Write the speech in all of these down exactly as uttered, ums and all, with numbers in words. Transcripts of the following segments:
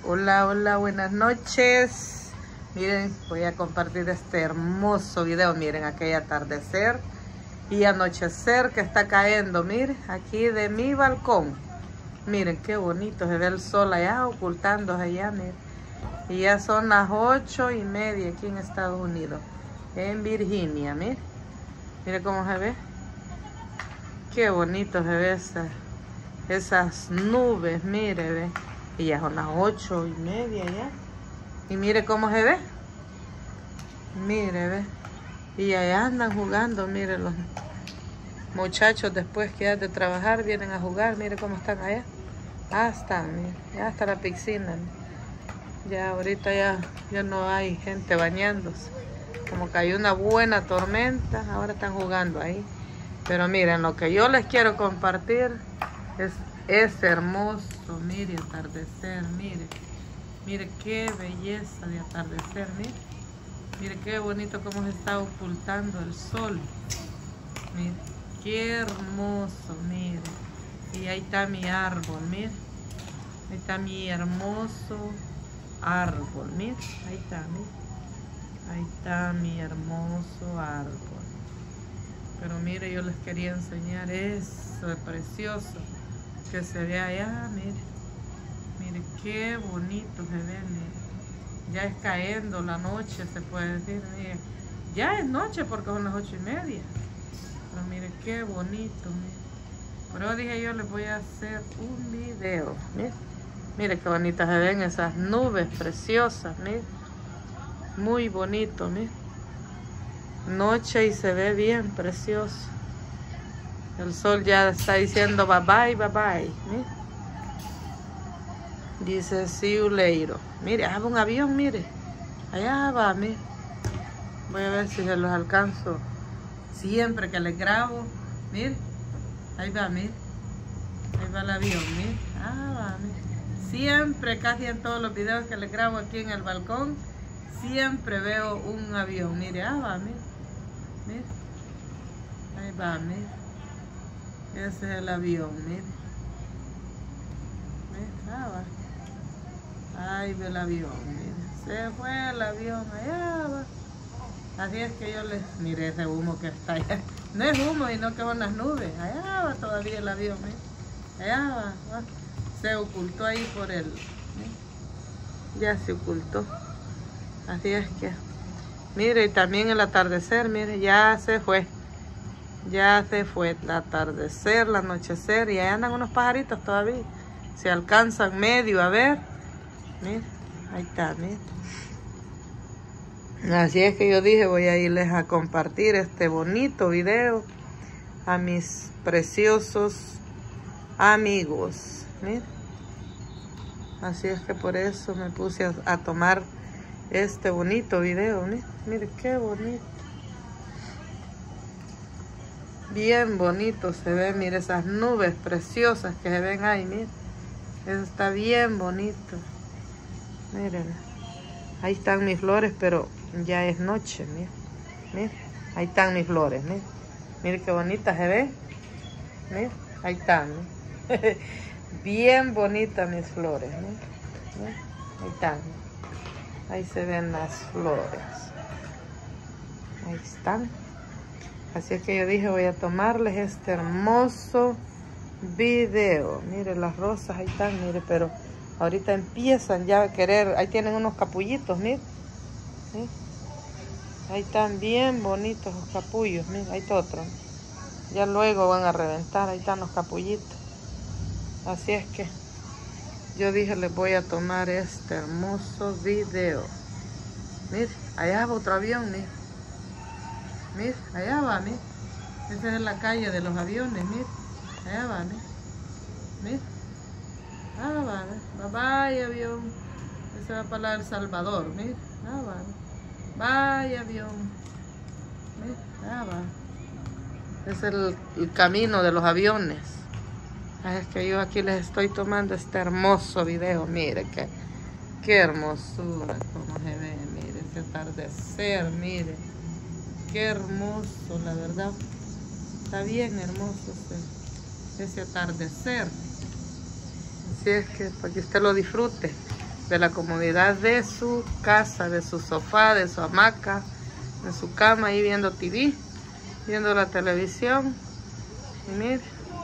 Hola, hola, buenas noches. Miren, voy a compartir este hermoso video. Miren, aquel atardecer y anochecer que está cayendo. Miren, aquí de mi balcón. Miren, qué bonito. Se ve el sol allá ocultándose allá, miren. Y ya son las ocho y media aquí en Estados Unidos. En Virginia, miren. Miren cómo se ve. Qué bonito se ve esa, esas nubes, mire, ve. Y ya son las ocho y media ya. Y mire cómo se ve. Mire, ve. Y allá andan jugando, mire, los muchachos después que ya de trabajar vienen a jugar. Mire cómo están allá. Ah, están, mire. Ya está la piscina. Mire. Ya ahorita ya, ya no hay gente bañándose. Como que hay una buena tormenta, ahora están jugando ahí. Pero miren, lo que yo les quiero compartir es Es hermoso, mire, atardecer, mire. Mire qué belleza de atardecer, mire. Mire qué bonito cómo se está ocultando el sol. Mire, qué hermoso, mire. Y ahí está mi árbol, mire. Ahí está mi hermoso árbol, mire. Ahí está, mire. Ahí está mi hermoso árbol. Pero mire, yo les quería enseñar eso de precioso que se ve allá, mire. Mire qué bonito se ve, mire. Ya es cayendo la noche, se puede decir, mire. Ya es noche porque son las ocho y media. Pero mire qué bonito, mire. Pero dije yo les voy a hacer un video, mire. Mire qué bonitas se ven esas nubes preciosas, mire. Muy bonito, mire. Noche y se ve bien precioso. El sol ya está diciendo bye bye, bye bye. Mire. Dice see you later. Mire, hay un avión, mire. Allá va, mire. Voy a ver si se los alcanzo. Siempre que les grabo, mire. Ahí va, mire. Ahí va el avión, mire. Ah, va, mire. Siempre, casi en todos los videos que les grabo aquí en el balcón, siempre veo un avión. Mire, ah, va, mire. Mire. Ahí va, mire. Ese es el avión, mire. Mire, ah, va. Ahí ve el avión, mire. Se fue el avión, allá va. Así es que yo les... Mire ese humo que está allá. No es humo, sino que son las nubes. Allá va todavía el avión, mire. Allá va, va. Se ocultó ahí por el... ¿sí? Ya se ocultó. Así es que... Mire, y también el atardecer, mire, ya se fue. Ya se fue el atardecer, el anochecer, y ahí andan unos pajaritos todavía. Se alcanzan medio a ver. Mire, ahí está, mire. Así es que yo dije, voy a irles a compartir este bonito video a mis preciosos amigos. Mire. Así es que por eso me puse a, a tomar este bonito video. Mire, mire qué bonito. Bien bonito se ve, mire esas nubes preciosas que se ven ahí, mire. Eso está bien bonito. Miren, ahí están mis flores, pero ya es noche, mire. Mire, ahí están mis flores, mire. Mire qué bonitas se ven. Mire, ahí están, mire. Bien bonitas mis flores, mire. Mire, ahí están. Ahí se ven las flores. Ahí están. Así es que yo dije, voy a tomarles este hermoso video. Mire, las rosas ahí están, mire, pero ahorita empiezan ya a querer. Ahí tienen unos capullitos, mire. ¿Sí? Ahí están bien bonitos los capullos, mire, ahí está otro. Ya luego van a reventar, ahí están los capullitos. Así es que yo dije, les voy a tomar este hermoso video. Mire, allá va otro avión, mire. Mire, allá va, mire. Esa es la calle de los aviones, mire. Allá va, mire. Mire. Ah, va, mire. Bye, bye, avión. Ese va para El Salvador, mire. Ah, va, mire. Bye, avión. Mire, allá va. Es el, el camino de los aviones. Es que yo aquí les estoy tomando este hermoso video. Mire, qué, qué hermosura, como se ve, mire, ese atardecer, mire. Qué hermoso, la verdad. Está bien hermoso ese, ese atardecer. Así es que para que usted lo disfrute. de la comodidad de su casa, de su sofá, de su hamaca, de su cama, ahí viendo T V, viendo la televisión. Y mire,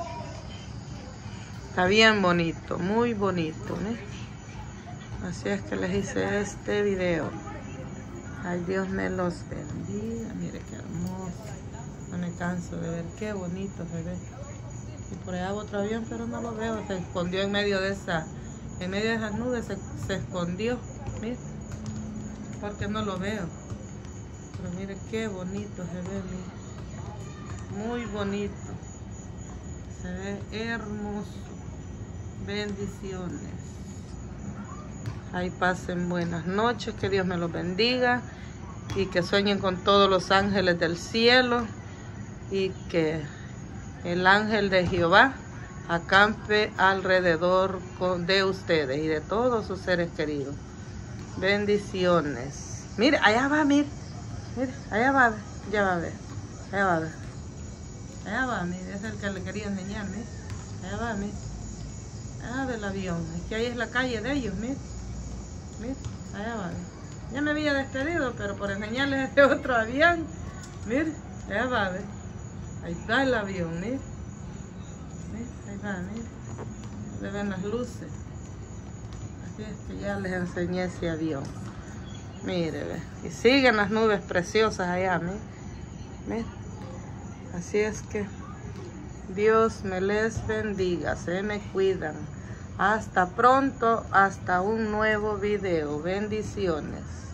está bien bonito, muy bonito, ¿eh? Así es que les hice este video. Ay, Dios me los bendiga. Mire qué hermoso. No me canso de ver qué bonito se ve. Y por allá otro avión, pero no lo veo. Se escondió en medio de esa, en medio de esas nubes, se, se escondió. Mire, porque no lo veo. Pero mire qué bonito se ve, mire. Muy bonito. Se ve hermoso. Bendiciones. Ahí pasen buenas noches, que Dios me los bendiga y que sueñen con todos los ángeles del cielo y que el ángel de Jehová acampe alrededor de ustedes y de todos sus seres queridos. Bendiciones. Mire, allá va, mire, mire, allá va, ya va a ver, allá va a ver, allá va, mire, es el que le quería enseñar, mire, allá va, mire, allá del avión, aquí ahí es la calle de ellos, mire. Mira, allá va. Ya me había despedido, pero por enseñarles este otro avión. Mire, allá va, ¿ve? Ahí está el avión, mire. Mire, ahí va, mire. Le ven las luces. Así es que ya les enseñé ese avión. Mire, ve. Y siguen las nubes preciosas allá, mire. Mire. Así es que Dios me les bendiga, se me cuidan. Hasta pronto, hasta un nuevo video. Bendiciones.